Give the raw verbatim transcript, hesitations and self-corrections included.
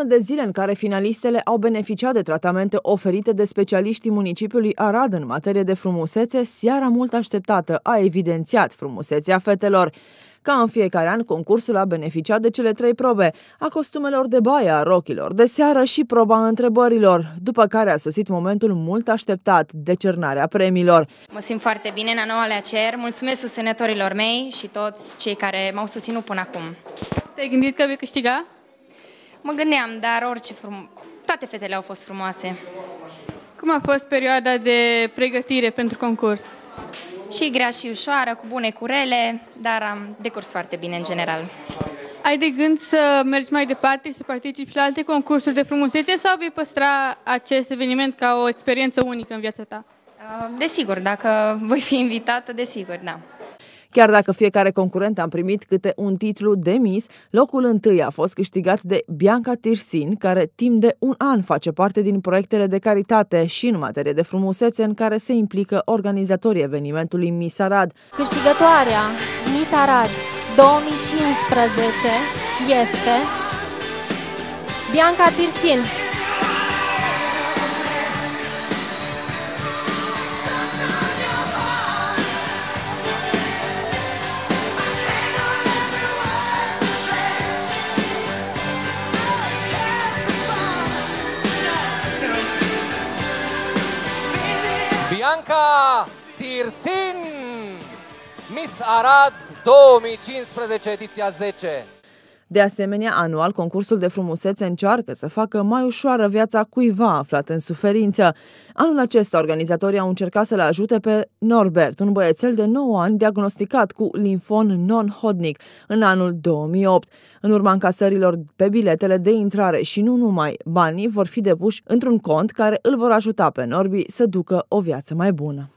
numărul de zile în care finalistele au beneficiat de tratamente oferite de specialiștii municipiului Arad în materie de frumusețe, seara mult așteptată a evidențiat frumusețea fetelor. Ca în fiecare an, concursul a beneficiat de cele trei probe, a costumelor de baie, a rochilor de seară și proba întrebărilor, după care a sosit momentul mult așteptat, decernarea premiilor. Mă simt foarte bine în a noua la cer, mulțumesc susținătorilor mei și toți cei care m-au susținut până acum. Te-ai gândit că vei câștiga? Mă gândeam, dar orice frum... toate fetele au fost frumoase. Cum a fost perioada de pregătire pentru concurs? Și grea și ușoară, cu bune curele, dar am decurs foarte bine în general. Ai de gând să mergi mai departe și să participi și la alte concursuri de frumusețe sau vei păstra acest eveniment ca o experiență unică în viața ta? Desigur, dacă voi fi invitată, desigur, da. Chiar dacă fiecare concurent a primit câte un titlu de Miss, locul întâi a fost câștigat de Bianca Tirsin, care timp de un an face parte din proiectele de caritate și în materie de frumusețe în care se implică organizatorii evenimentului Miss Arad. Câștigătoarea Miss Arad două mii cincisprezece este Bianca Tirsin. Bianca Tirsin, Miss Arad două mii cincisprezece, ediția zece. De asemenea, anual, concursul de frumusețe încearcă să facă mai ușoară viața cuiva aflat în suferință. Anul acesta, organizatorii au încercat să-l ajute pe Norbert, un băiețel de nouă ani diagnosticat cu limfon non-Hodgkin în anul două mii opt. În urma încasărilor pe biletele de intrare și nu numai, banii vor fi depuși într-un cont care îl vor ajuta pe Norbi să ducă o viață mai bună.